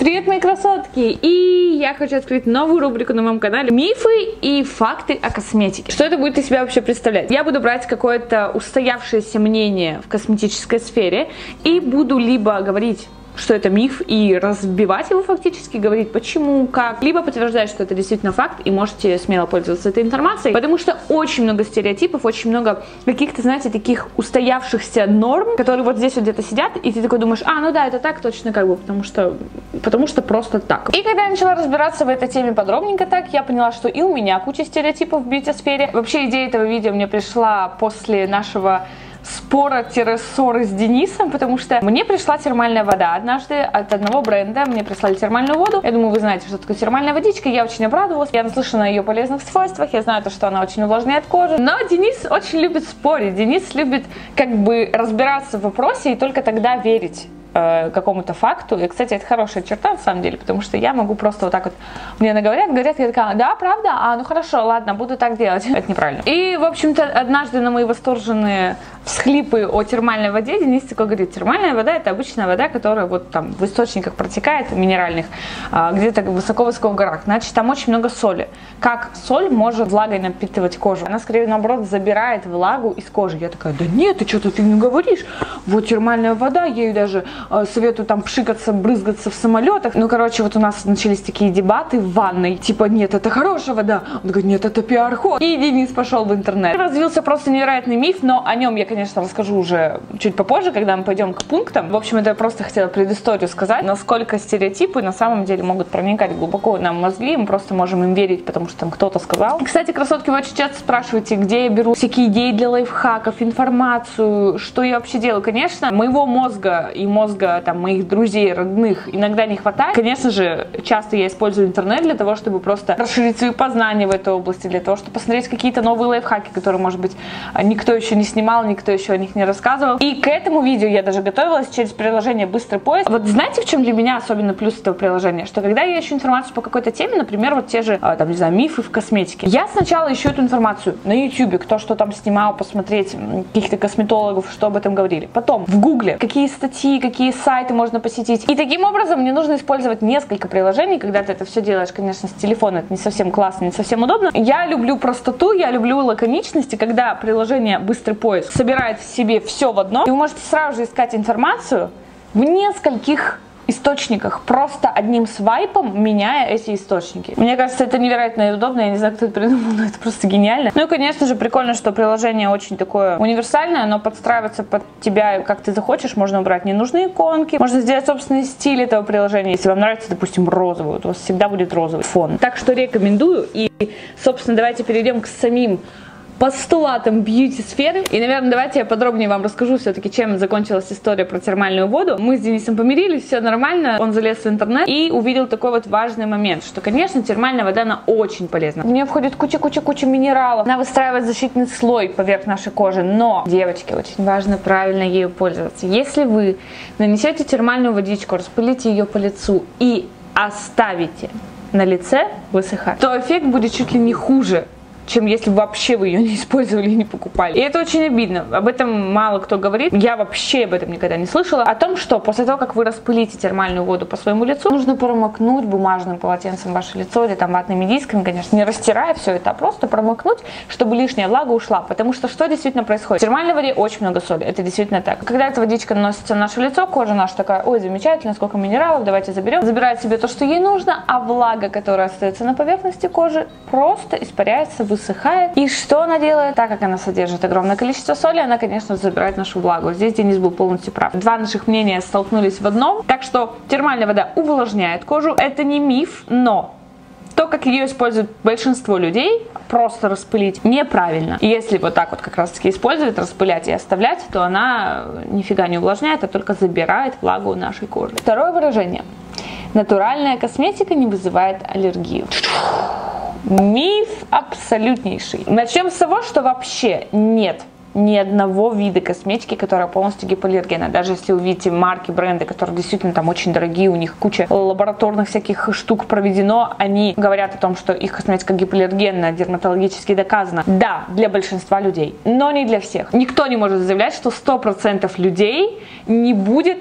Привет, мои красотки! И я хочу открыть новую рубрику на моем канале: мифы и факты о косметике. Что это будет из себя вообще представлять? Я буду брать какое-то устоявшееся мнение в косметической сфере и буду либо говорить, что это миф, и разбивать его фактически, говорить почему, как, либо подтверждать, что это действительно факт, и можете смело пользоваться этой информацией, потому что очень много стереотипов, очень много каких-то, знаете, таких устоявшихся норм, которые вот здесь вот где-то сидят, и ты такой думаешь, ну да, это так точно, как бы, потому что просто так. И когда я начала разбираться в этой теме подробненько так, я поняла, что и у меня куча стереотипов в бьюти-сфере. Вообще идея этого видео мне пришла после нашего спора-ссоры с Денисом, потому что мне пришла термальная вода однажды от одного бренда, мне прислали термальную воду. Я думаю, вы знаете, что такое термальная водичка, я очень обрадовалась, я наслышана о ее полезных свойствах, я знаю, что она очень увлажняет кожу. Но Денис очень любит спорить, Денис любит как бы разбираться в вопросе и только тогда верить какому-то факту. И, кстати, это хорошая черта на самом деле, потому что я могу просто вот так вот, мне говорят, я такая, да, правда? Ну хорошо, ладно, буду так делать. Это неправильно. И, в общем-то, однажды на мои восторженные всхлипы о термальной воде Денис такой говорит: термальная вода — это обычная вода, которая вот там в источниках протекает, минеральных, где-то высоко-высоко в горах. Значит, там очень много соли. Как соль может влагой напитывать кожу? Она, скорее, наоборот, забирает влагу из кожи. Я такая, да нет, ты что-то фигню говоришь? Вот термальная вода, ею даже советую там пшикаться, брызгаться в самолетах. Ну, короче, вот у нас начались такие дебаты в ванной. Типа, нет, это хорошая вода. Он говорит, нет, это пиар-ход. И Денис пошел в интернет. Развился просто невероятный миф, но о нем я, конечно, расскажу уже чуть попозже, когда мы пойдем к пунктам. В общем, это я просто хотела предысторию сказать, насколько стереотипы на самом деле могут проникать глубоко нам в мозги, и мы просто можем им верить, потому что там кто-то сказал. Кстати, красотки, вы очень часто спрашиваете, где я беру всякие идеи для лайфхаков, информацию, что я вообще делаю. Конечно, моего мозга и мозга там моих друзей, родных иногда не хватает. Конечно же, часто я использую интернет для того, чтобы просто расширить свои познания в этой области, для того, чтобы посмотреть какие-то новые лайфхаки, которые, может быть, никто еще не снимал, никто еще о них не рассказывал. И к этому видео я даже готовилась через приложение «Быстрый поиск». Вот знаете, в чем для меня особенно плюс этого приложения? Что когда я ищу информацию по какой-то теме, например, вот те же, там, не знаю, мифы в косметике, я сначала ищу эту информацию на YouTube, кто что там снимал, посмотреть каких-то косметологов, что об этом говорили. Потом в Гугле, какие статьи, какие сайты можно посетить. И таким образом мне нужно использовать несколько приложений. Когда ты это все делаешь, конечно, с телефона, это не совсем классно, не совсем удобно. Я люблю простоту, я люблю лаконичность, и когда приложение «Быстрый поиск» собирает в себе все в одно, и вы можете сразу же искать информацию в нескольких источниках, просто одним свайпом меняя эти источники. Мне кажется, это невероятно удобно, я не знаю, кто это придумал, но это просто гениально. Ну и, конечно же, прикольно, что приложение очень такое универсальное, оно подстраивается под тебя, как ты захочешь, можно убрать ненужные иконки, можно сделать собственный стиль этого приложения. Если вам нравится, допустим, розовый, у вас всегда будет розовый фон. Так что рекомендую, и, собственно, давайте перейдем к самим постулатом бьюти-сферы. И, наверное, давайте я подробнее вам расскажу все-таки, чем закончилась история про термальную воду. Мы с Денисом помирились, все нормально. Он залез в интернет и увидел такой вот важный момент, что, конечно, термальная вода, она очень полезна. В нее входит куча минералов. Она выстраивает защитный слой поверх нашей кожи. Но, девочки, очень важно правильно ею пользоваться. Если вы нанесете термальную водичку, распылите ее по лицу и оставите на лице высыхать, то эффект будет чуть ли не хуже, чем если вообще вы ее не использовали и не покупали. И это очень обидно. Об этом мало кто говорит. Я вообще об этом никогда не слышала. О том, что после того, как вы распылите термальную воду по своему лицу, нужно промокнуть бумажным полотенцем ваше лицо или там ватными дисками, конечно, не растирая все это, а просто промокнуть, чтобы лишняя влага ушла. Потому что что действительно происходит? В термальной воде очень много соли. Это действительно так. Когда эта водичка наносится на наше лицо, кожа наша такая: ой, замечательно, сколько минералов, давайте заберем. Забирает себе то, что ей нужно, а влага, которая остается на поверхности кожи, просто испаряется, высыхает. И что она делает? Так как она содержит огромное количество соли, она, конечно, забирает нашу влагу. Здесь Денис был полностью прав. Два наших мнения столкнулись в одном. Так что термальная вода увлажняет кожу. Это не миф, но то, как ее использует большинство людей, просто распылить, неправильно. И если вот так вот как раз таки использовать, распылять и оставлять, то она нифига не увлажняет, а только забирает влагу у нашей кожи. Второе выражение. Натуральная косметика не вызывает аллергию. Миф абсолютнейший. Начнем с того, что вообще нет ни одного вида косметики, которая полностью гипоаллергенна. Даже если увидите марки, бренды, которые действительно там очень дорогие, у них куча лабораторных всяких штук проведено, они говорят о том, что их косметика гипоаллергенна, дерматологически доказано. Да, для большинства людей, но не для всех. Никто не может заявлять, что 100% людей не будет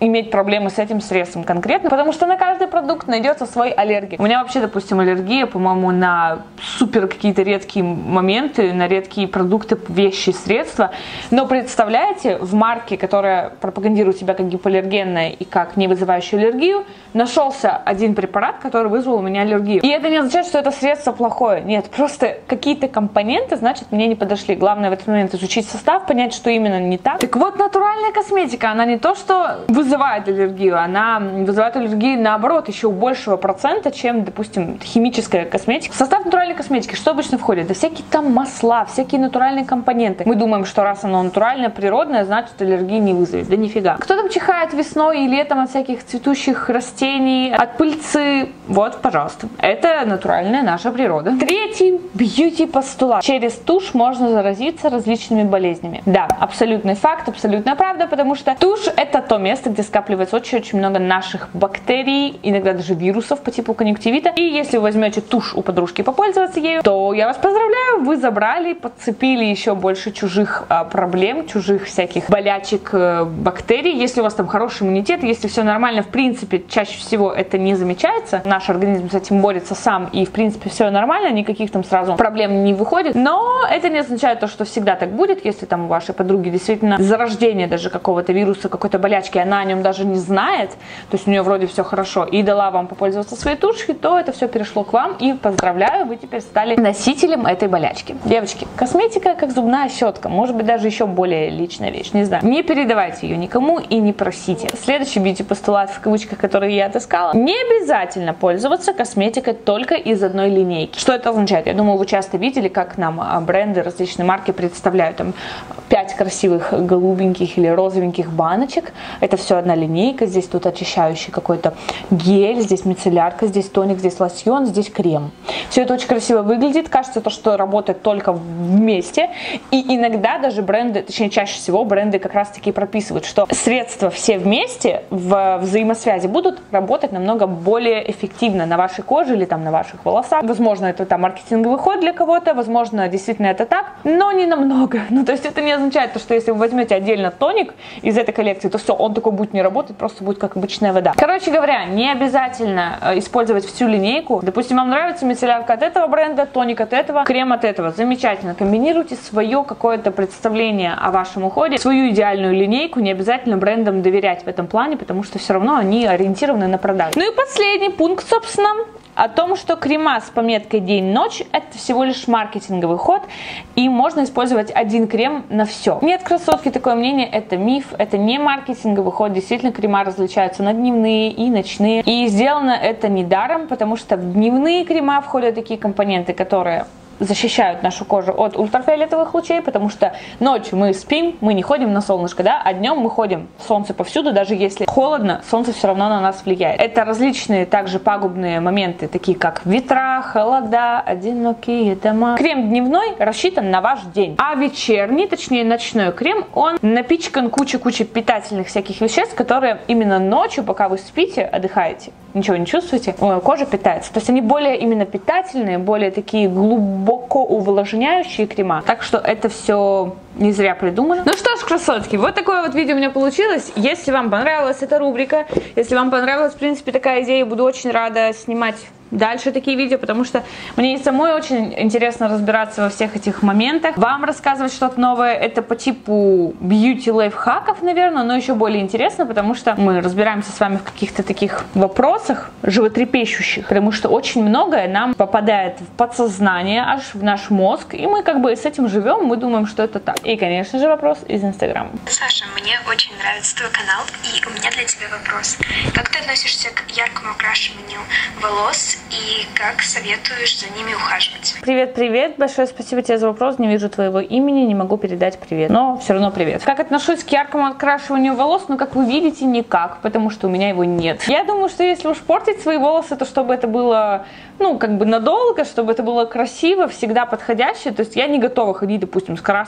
иметь проблемы с этим средством конкретно, потому что на каждый продукт найдется свой аллергик. У меня вообще, допустим, аллергия, по-моему, на супер какие-то редкие моменты, на редкие продукты, вещи, средства. Но представляете, в марке, которая пропагандирует себя как гипоаллергенная и как не вызывающая аллергию, нашелся один препарат, который вызвал у меня аллергию. И это не означает, что это средство плохое. Нет, просто какие-то компоненты, значит, мне не подошли. Главное в этот момент изучить состав, понять, что именно не так. Так вот, натуральная косметика, она не то, что вызывает аллергию, она вызывает аллергию, наоборот, еще у большего процента, чем, допустим, химическая косметика. В состав натуральной косметики что обычно входит? Да всякие там масла, всякие натуральные компоненты. Мы думаем, что раз оно натуральное, природное, значит, аллергии не вызовет. Да нифига. Кто там чихает весной и летом от всяких цветущих растений, от пыльцы? Вот, пожалуйста. Это натуральная наша природа. Третий бьюти-постулат. Через тушь можно заразиться различными болезнями. Да, абсолютный факт, абсолютная правда, потому что тушь — это то место, где скапливается очень много наших бактерий, иногда даже вирусов по типу конъюнктивита. И если вы возьмете тушь у подружки попользоваться ею, то я вас поздравляю, вы забрали, подцепили еще больше чужих проблем, чужих всяких болячек, бактерий. Если у вас там хороший иммунитет, если все нормально, в принципе, чаще всего это не замечается. Наш организм с этим борется сам, и в принципе все нормально, никаких там сразу проблем не выходит. Но это не означает то, что всегда так будет. Если там у вашей подруги действительно зарождение даже какого-то вируса, какой-то болячки, она о нем даже не знает, то есть у нее вроде все хорошо, и дала вам попользоваться своей тушью, то это все перешло к вам, и поздравляю, вы теперь стали носителем этой болячки. Девочки, косметика как зубная щетка, может быть даже еще более личная вещь, не знаю. Не передавайте ее никому и не просите. Следующий бьюти-постулат, в кавычках, который я отыскала: не обязательно пользоваться косметикой только из одной линейки. Что это означает? Я думаю, вы часто видели, как нам бренды, различные марки представляют там 5 красивых голубеньких или розовеньких баночек. Это все одна линейка. Здесь тут очищающий какой-то гель, здесь мицеллярка, здесь тоник, здесь лосьон, здесь крем. Все это очень красиво выглядит. Кажется, то, что работает только вместе. И иногда даже бренды, точнее чаще всего бренды как раз таки прописывают, что средства все вместе в взаимосвязи будут работать намного более эффективно на вашей коже или там на ваших волосах. Возможно, это там маркетинговый ход для кого-то, возможно, действительно это так, но не намного. Ну, то есть это не означает, что если вы возьмете отдельно тоник из этой коллекции, то все, он такой будет не работать, просто будет как обычная вода. Короче говоря, не обязательно использовать всю линейку. Допустим, вам нравится мицеллярка от этого бренда, тоник от этого, крем от этого. Замечательно. Комбинируйте свое какое-то представление о вашем уходе, свою идеальную линейку. Не обязательно брендам доверять в этом плане, потому что все равно они ориентированы на продажу. Ну и последний пункт, собственно, о том, что крема с пометкой день-ночь — это всего лишь маркетинговый ход, и можно использовать один крем на все. Нет, красотки, такое мнение, это миф, это не маркетинговый ход. Действительно, крема различаются на дневные и ночные, и сделано это недаром, потому что в дневные крема входят такие компоненты, которые защищают нашу кожу от ультрафиолетовых лучей, потому что ночью мы спим, мы не ходим на солнышко, да, а днем мы ходим, солнце повсюду, даже если холодно, солнце все равно на нас влияет. Это различные также пагубные моменты, такие как ветра, холода, одинокие дома. Крем дневной рассчитан на ваш день, а вечерний, точнее ночной крем, он напичкан кучей питательных всяких веществ, которые именно ночью, пока вы спите, отдыхаете, ничего не чувствуете, кожа питается. То есть они более именно питательные, более такие глубоко увлажняющие крема. Так что это все не зря придумано. Ну что ж, красотки, вот такое вот видео у меня получилось. Если вам понравилась эта рубрика, если вам понравилась, в принципе, такая идея, буду очень рада снимать дальше такие видео, потому что мне и самой очень интересно разбираться во всех этих моментах. Вам рассказывать что-то новое, это по типу бьюти-лайфхаков, наверное, но еще более интересно, потому что мы разбираемся с вами в каких-то таких вопросах животрепещущих, потому что очень многое нам попадает в подсознание, аж в наш мозг, и мы как бы с этим живем, мы думаем, что это так. И, конечно же, вопрос из Инстаграма. Саша, мне очень нравится твой канал, и у меня для тебя вопрос. Как ты относишься к яркому окрашиванию волос и как советуешь за ними ухаживать? Привет, большое спасибо тебе за вопрос. Не вижу твоего имени, не могу передать привет, но все равно привет. Как отношусь к яркому окрашиванию волос? Ну, как вы видите, никак, потому что у меня его нет. Я думаю, что если уж портить свои волосы, то чтобы это было, ну, как бы надолго, чтобы это было красиво, всегда подходяще. То есть я не готова ходить, допустим, с красными или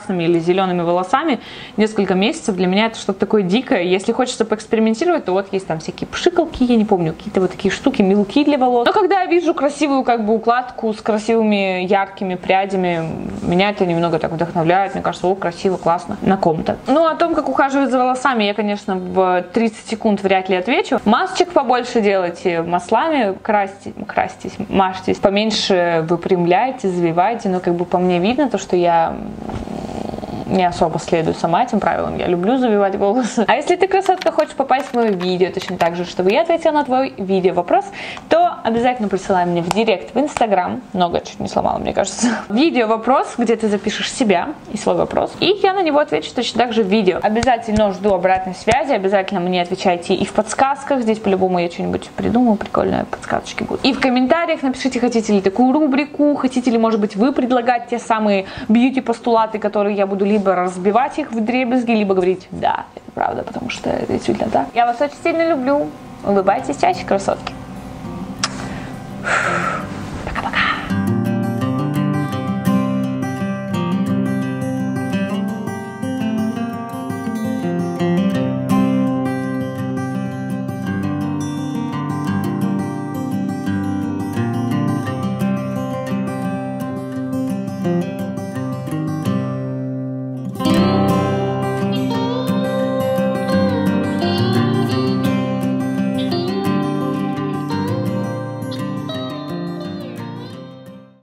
зелеными волосами несколько месяцев. Для меня это что-то такое дикое. Если хочется поэкспериментировать, то вот есть там всякие пшикалки, я не помню, какие-то вот такие штуки, мелки для волос. Но когда я вижу красивую как бы укладку с красивыми яркими прядями, меня это немного так вдохновляет. Мне кажется, о, красиво, классно на ком-то. Ну, о том, как ухаживать за волосами, я, конечно, в 30 секунд вряд ли отвечу. Масочек побольше делайте, маслами красьтесь, мажьтесь, поменьше выпрямляйте, завивайте. Но как бы по мне видно то, что я не особо следую сама этим правилам. Я люблю завивать волосы. А если ты, красотка, хочешь попасть в мое видео, точно так же, чтобы я ответила на твой видео вопрос, то обязательно присылай мне в директ в Инстаграм. Много чуть не сломала, мне кажется. Видео вопрос, где ты запишешь себя и свой вопрос. И я на него отвечу точно так же в видео. Обязательно жду обратной связи. Обязательно мне отвечайте и в подсказках. Здесь по-любому я что-нибудь придумаю. Прикольные подсказочки будут. И в комментариях напишите, хотите ли такую рубрику, хотите ли, может быть, вы предлагать те самые бьюти-постулаты, которые я буду либо разбивать их в дребезги, либо говорить, да, это правда, потому что это действительно так. Я вас очень сильно люблю. Улыбайтесь чаще, красотки. Пока-пока. Thank you.